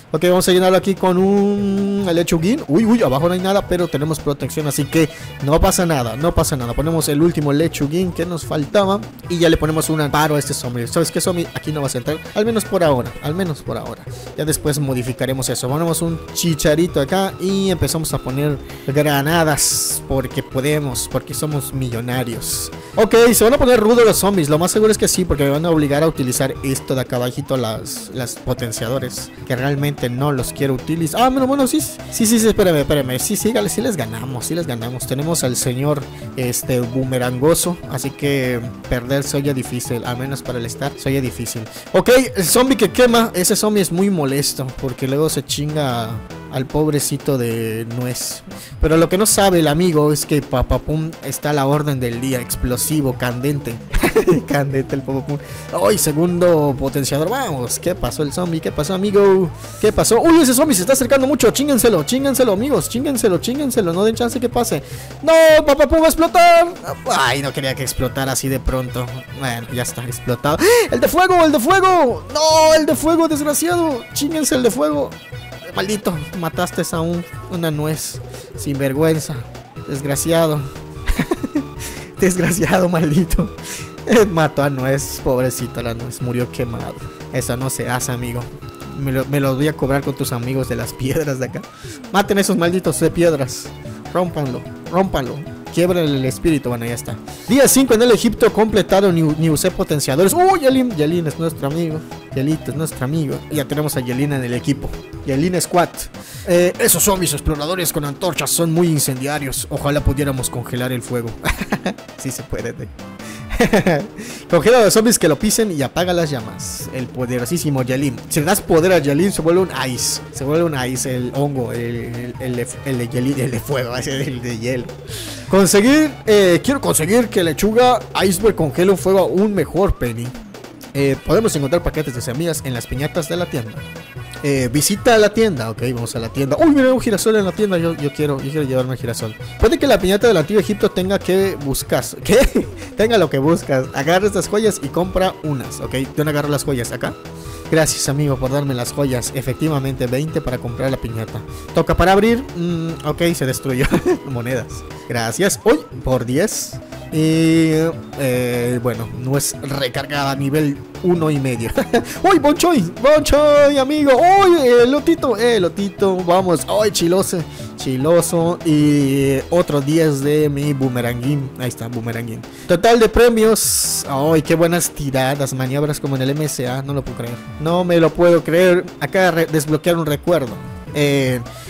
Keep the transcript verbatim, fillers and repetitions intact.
Ok, vamos a llenarlo aquí con un lechuguín. Uy, uy, abajo no hay nada, pero tenemos protección, así que no pasa nada, no pasa nada. Ponemos el último lechuguín que nos faltaba y ya le ponemos un amparo a este zombie. ¿Sabes qué, zombie? Aquí no vas a entrar, al menos por ahora, al menos por ahora. Ya después modificaremos eso. Ponemos un chicharito acá y empezamos a poner granadas porque podemos, porque somos millonarios. Ok, se van a poner rudos los zombies. Lo más seguro es que sí, porque me van a obligar a utilizar esto de acá abajito, las, las potenciadores, que realmente no los quiero utilizar. Ah, bueno, bueno, sí, sí, sí, sí, espérame, espérame. Sí, sí, sí les ganamos, sí les ganamos. Tenemos al señor, este, boomerangoso, así que perder se oye difícil, al menos para el start se oye difícil. Ok, el zombie que quema, ese zombie es muy molesto, porque luego se chinga al pobrecito de Nuez. Pero lo que no sabe el amigo es que Papapum está a la orden del día, explosivo, candente. Candente el Papapum. ¡Ay, segundo potenciador! Vamos, ¿qué pasó el zombie? ¿Qué pasó, amigo? ¿Qué pasó? ¡Uy, ese zombie se está acercando mucho! ¡Chíngenselo, chíngenselo, amigos! ¡Chíngenselo, chíngenselo! No den chance que pase. ¡No! ¡Papapum va a explotar! ¡Ay, no quería que explotara así de pronto! Bueno, ya está explotado. ¡El de fuego, el de fuego! ¡No, el de fuego, desgraciado! ¡Chíngense el de fuego! Maldito, mataste a un, una nuez. Sin vergüenza. Desgraciado. Desgraciado, maldito. Mató a Nuez. Pobrecita la Nuez. Murió quemado. Eso no se hace, amigo. Me lo, me los voy a cobrar con tus amigos de las piedras de acá. Maten a esos malditos de piedras. Rómpanlo. Rómpanlo. Quiebra el espíritu. Bueno, ya está. Día cinco en el Egipto completado. Ni, ni usé potenciadores. ¡Uy, Yelin! Yelin es nuestro amigo. Yelito es nuestro amigo. Y ya tenemos a Yelina en el equipo. Yelin Squad. Eh, esos zombies exploradores con antorchas son muy incendiarios. Ojalá pudiéramos congelar el fuego. Sí se puede. ¿eh? Congela a los zombies que lo pisen y apaga las llamas. El poderosísimo Yelin. Si le das poder a Yelin, se vuelve un ice. Se vuelve un ice, el hongo. El, el, el, el, el de Yelin, el de fuego. El de hielo. Conseguir, eh, quiero conseguir que Lechuga Iceberg congele un fuego aún mejor, Penny. Eh, podemos encontrar paquetes de semillas en las piñatas de la tienda. Eh, visita la tienda, ok, vamos a la tienda. Uy, mira un girasol en la tienda, yo, yo quiero yo quiero llevarme el girasol. Puede que la piñata del antiguo Egipto tenga que buscar, ¿qué? Tenga lo que buscas. Agarra estas joyas y compra unas, ok. Yo no agarro las joyas acá. Gracias, amigo, por darme las joyas. Efectivamente, veinte para comprar la piñata. Toca para abrir. Mm, ok, se destruyó. Monedas. Gracias. Uy, por diez. Y eh, bueno, no es recargada a nivel uno y medio. ¡Uy, Bonchoy! ¡Bonchoy, amigo! ¡Uy, eh, Lotito! ¡Eh, Lotito! Vamos. ¡Uy, chiloso! Chiloso. Y otro diez de mi boomeranguín. Ahí está, boomeranguín. Total de premios. ¡Uy, qué buenas tiradas! Maniobras como en el M S A. No lo puedo creer. No me lo puedo creer. Acá desbloquear un recuerdo. Eh...